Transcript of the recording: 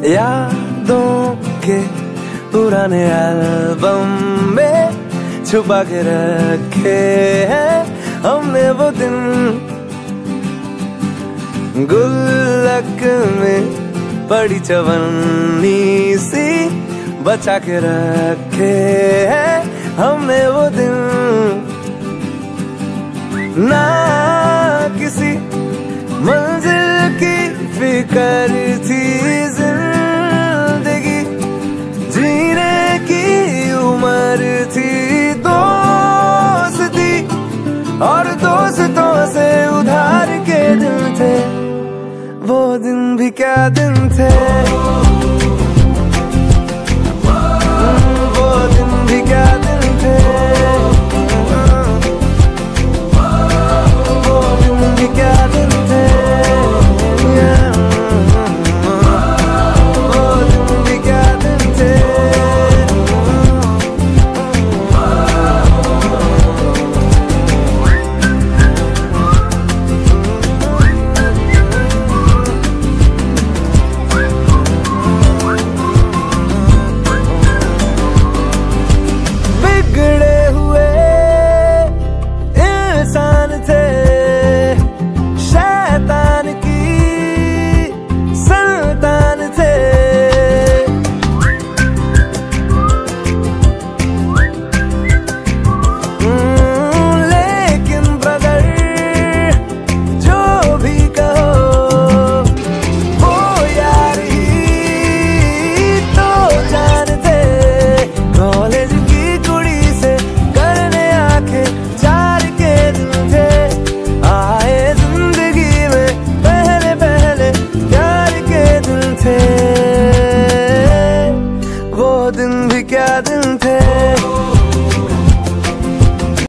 यादों के पुराने एल्बम में छुपा के रखे हैं हमने वो दिन, गुल्लक में पड़ी चवन्नी सी बचा के रखे हैं हमने वो दिन। ना किसी मंजिल की फिक्र थी, जिंदगी जीने की उम्र थी, दोस्ती और दोस्तों से उधार के दिन थे, वो दिन भी क्या दिन थे, वो दिन भी क्या दिन थे, वो दिन भी क्या दिन थे, वो दिन भी क्या दिन थे। थे।